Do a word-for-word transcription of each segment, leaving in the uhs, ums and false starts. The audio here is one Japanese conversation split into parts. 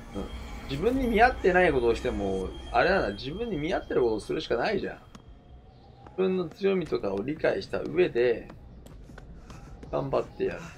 うん、自分に見合ってないことをしても、あれなんだ、自分に見合ってることをするしかないじゃん。自分の強みとかを理解した上で、頑張ってやる。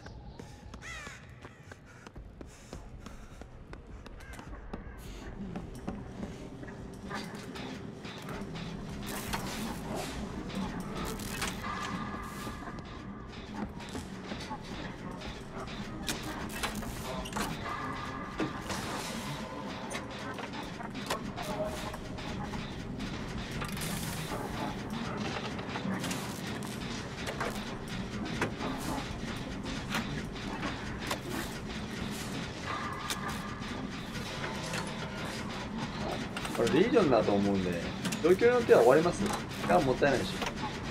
これリージョンだと思うんで、状況によっては終わります。時間もったいないし。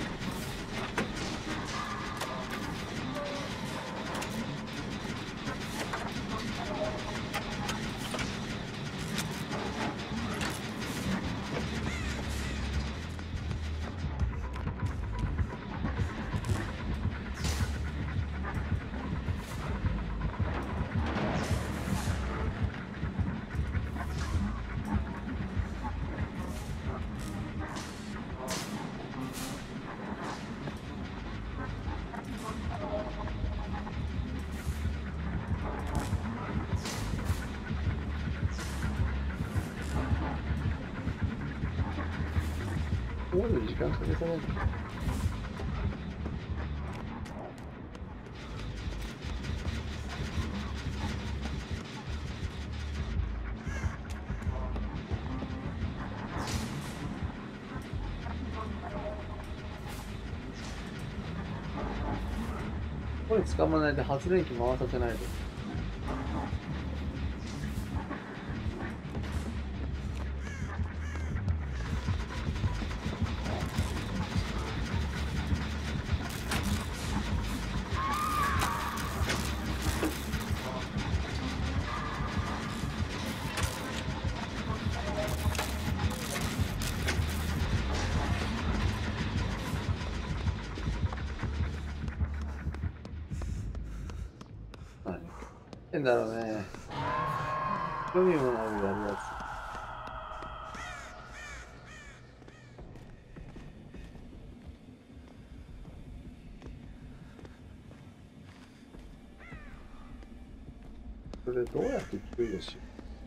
ここまで時間かけさないと。これ捕まないで発電機回させないと。何だろうね。興味もないやるやつ。それどうやって聞くいでしょう。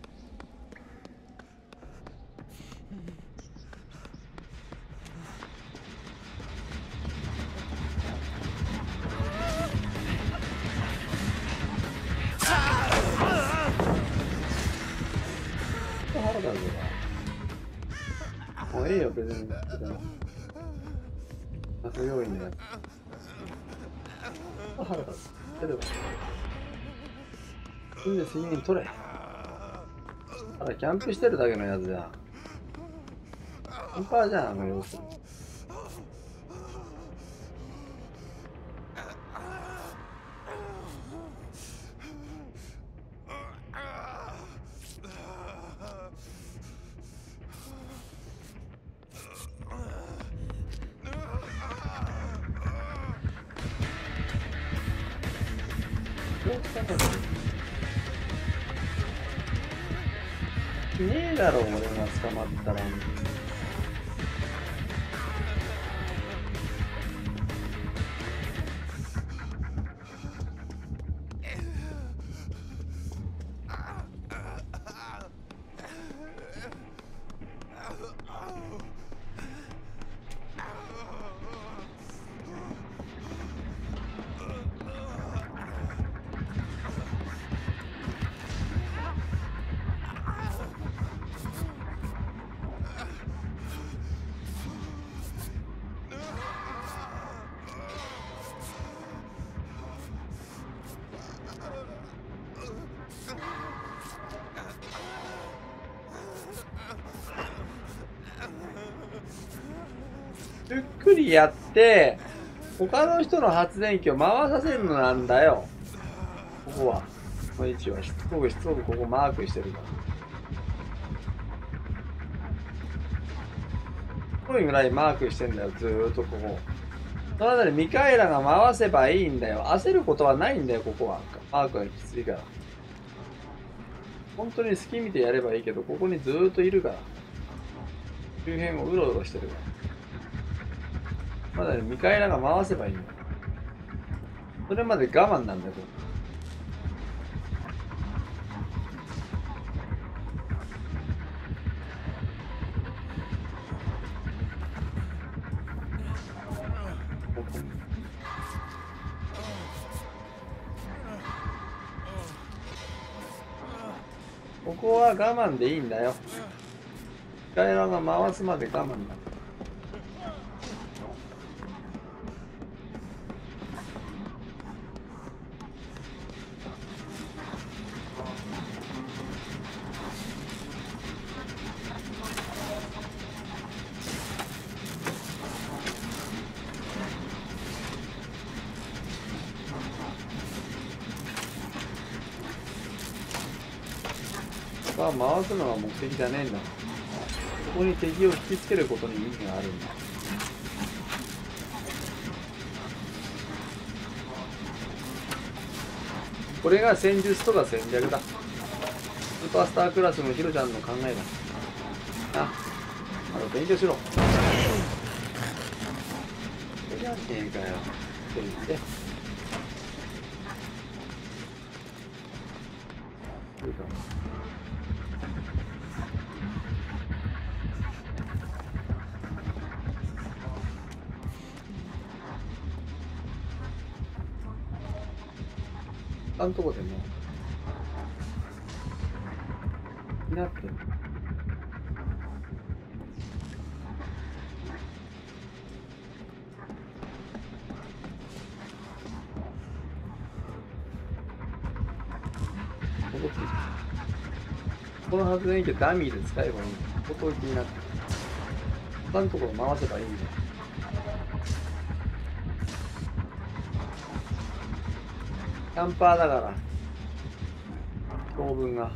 腹だぞな。もうええよ、別に。また要因のやつ。腹だぞ。出れば。いいんで責任取れ。ただキャンプしてるだけのやつじゃん。キャンパーじゃん、あの要するに。ねえだろ、俺が捕まったら。ゆっくりやって他の人の発電機を回させるのなんだよ。ここはこの位置はしつこくしつこくここマークしてるから。こうぐらいマークしてんだよ、ずーっとここ。そのあたりミカエラが回せばいいんだよ。焦ることはないんだよ、ここは。マークがきついから。 本当に隙見てやればいいけど、ここにずーっといるから。周辺をうろうろしてるから。まだね、ミカエラが回せばいいの。それまで我慢なんだよ、これ。ここは我慢でいいんだよ。ミカエラが回すまで我慢だ。さあ、回すのが目的じゃねえんだ。ここに敵を引きつけることに意味があるんだ。これが戦術とか戦略だ。スーパースタークラスのヒロちゃんの考えだ。あ、あの勉強しろ。それじゃねえかよ。って言って。いいかも。あんとこでもになってる。戻ってきた。この発電機はダミーで使えばいいんだ。ここ気になってる。他のところ回せばいいんだ。キャンパーだから当分が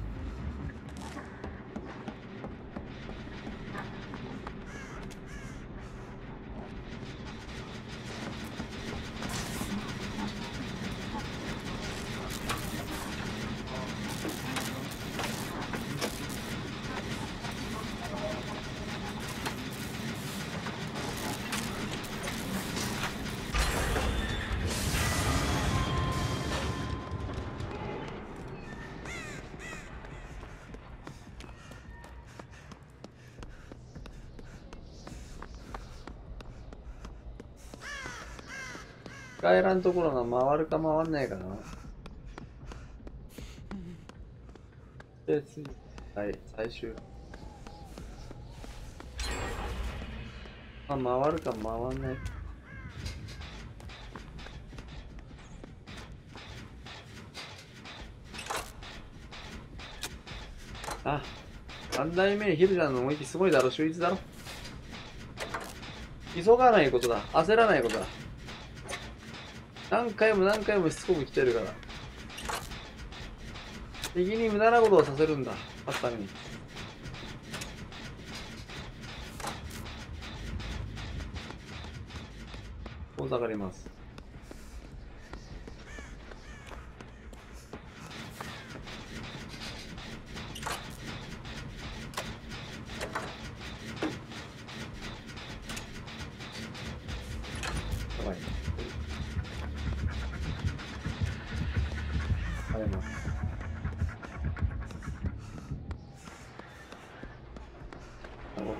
帰らんところが回るか回んないかな。で、次、はい、最終。まあ、回るか回んない。あ、三代目ヒルちゃんの思い切りすごいだろ、秀逸だろ。急がないことだ、焦らないことだ。何回も何回もしつこく来てるから。敵に無駄なことをさせるんだ、勝つために。遠ざかります。やばい。晴れます。なるほど。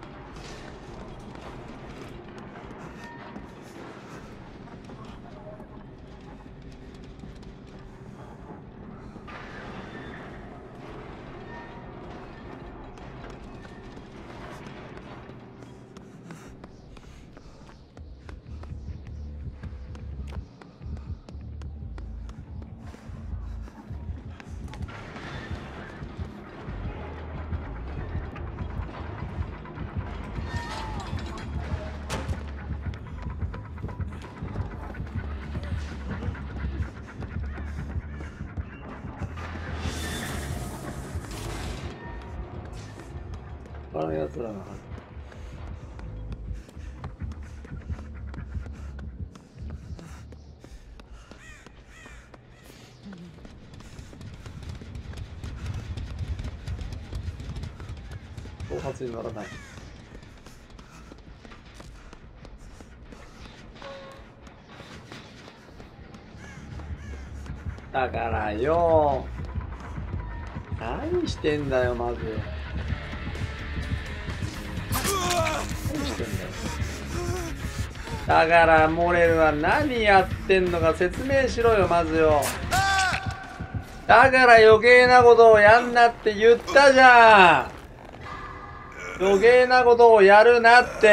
他のやつらが頭髪に乗らない。だからよ、何してんだよまず。何してんだよ。だからモレルは何やってんのか説明しろよまずよ。だから余計なことをやんなって言ったじゃん。余計なことをやるなって。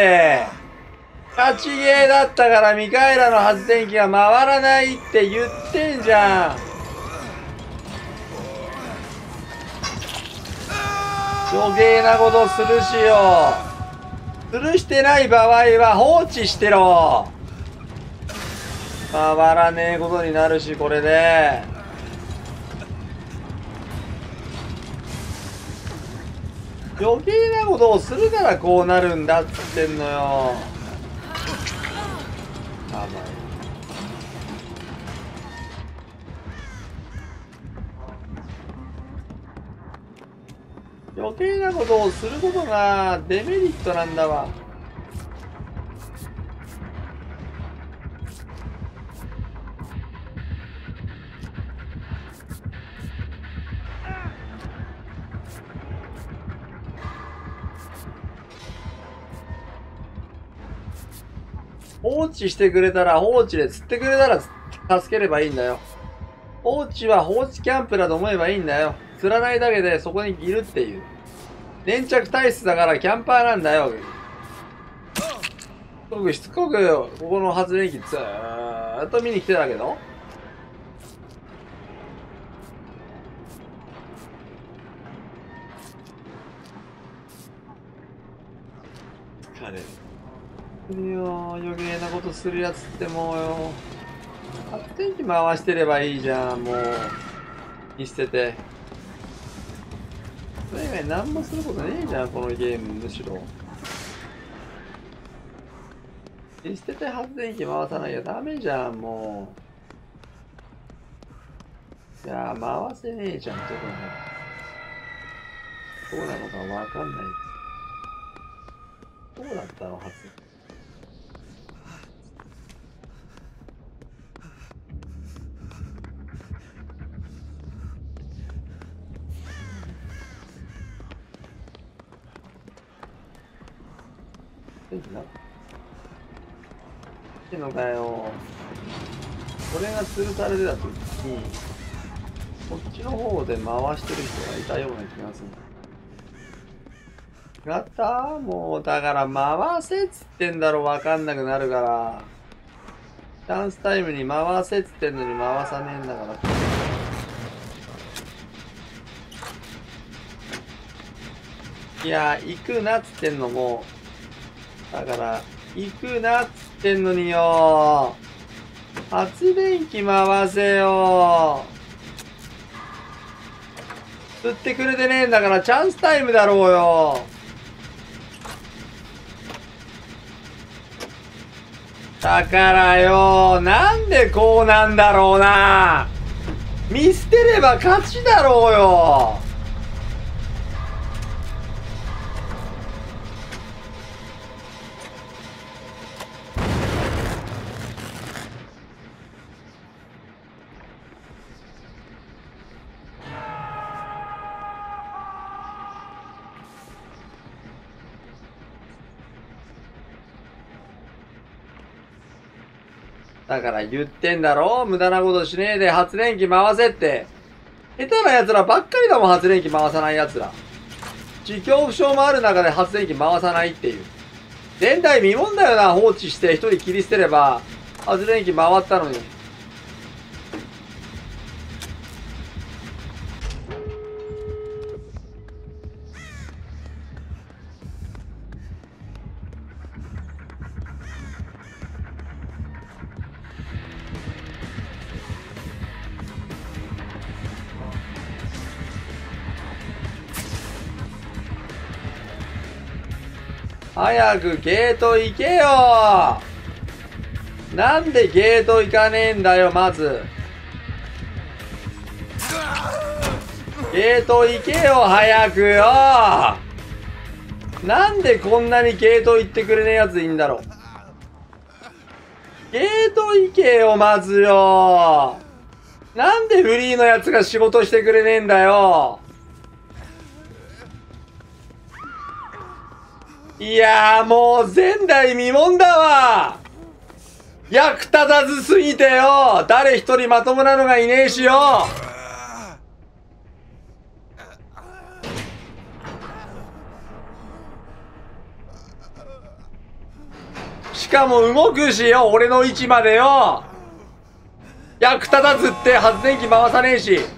勝ちゲーだったからミカエラの発電機が回らないって言ってんじゃん。余計なことするしよ。するしてない場合は放置してろ。回らねえことになるし、これで。余計なことをするからこうなるんだっつってんのよ。甘い。余計なことをすることがデメリットなんだわ。放置してくれたら放置で釣ってくれたら助ければいいんだよ。放置は放置キャンプだと思えばいいんだよ。釣らないだけでそこにいるっていう。粘着体質だからキャンパーなんだよ。すごくしつこくここの発電機ずーっと見に来てたけど。疲れる。いや余計なことするやつってもうよ。発電機回してればいいじゃん、もう。見捨てて。それ以外何もすることねえじゃん、このゲーム、むしろ。見捨てて発電機回さなきゃダメじゃん、もう。いや回せねえじゃん、どこなの。どうなのかわかんない。どうだったの、発電。ってのかよ。これが吊るされてた時にこっちの方で回してる人がいたような気がする。やったー。もうだから回せっつってんだろ。わかんなくなるから。チャンスタイムに回せっつってんのに回さねえんだから。いや行くなっつってんのもだから行くなっつってんのによ。発電機回せよ。釣ってくれてねえんだからチャンスタイムだろうよ。だからよ、なんでこうなんだろうな。見捨てれば勝ちだろうよ。だから言ってんだろ、無駄なことしねえで発電機回せって。下手な奴らばっかりだもん、発電機回さない奴ら。自恐怖症もある中で発電機回さないっていう。前代未聞だよな。放置して一人切り捨てれば発電機回ったのに。早くゲート行けよ。なんでゲート行かねえんだよ。まずゲート行けよ早くよ。 なんでこんなにゲート行ってくれねえやついいんだろう。ゲート行けよ、まずよ。なんでフリーのやつが仕事してくれねえんだよ。いやーもう前代未聞だわ。役立たずすぎてよ。誰一人まともなのがいねえしよ。しかも動くしよ、俺の位置までよ。役立たずって発電機回さねえし。よ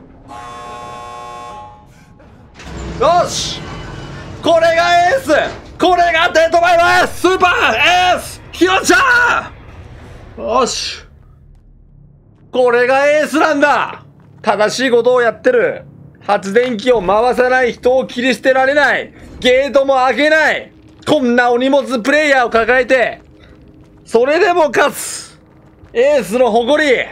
し、これがエース、これがデッドバイのエース、スーパーエースひろちゃん。よし、これがエースなんだ。正しいことをやってる。発電機を回さない人を切り捨てられない。ゲートも開けない。こんなお荷物プレイヤーを抱えて、それでも勝つ。エースの誇り。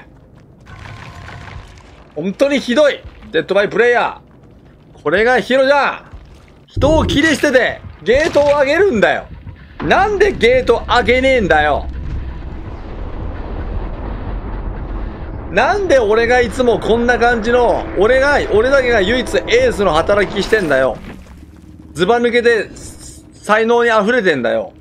本当にひどいデッドバイプレイヤー。これがヒロじゃん。人を切り捨ててゲートを上げるんだよ。なんでゲート上げねえんだよ。なんで俺がいつもこんな感じの、俺が、俺だけが唯一エースの働きしてんだよ。ずば抜けて才能に溢れてんだよ。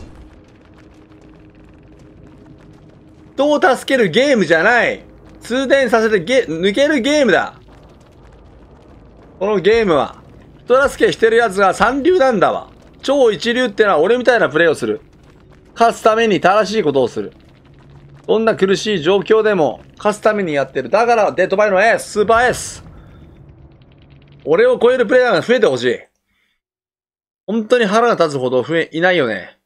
人を助けるゲームじゃない。通電させてゲ、抜けるゲームだ。このゲームは、人助けしてる奴が三流なんだわ。超一流ってのは俺みたいなプレイをする。勝つために正しいことをする。どんな苦しい状況でも勝つためにやってる。だからデッドバイのエース、スーパーエース。俺を超えるプレイヤーが増えてほしい。本当に腹が立つほど増え、いないよね。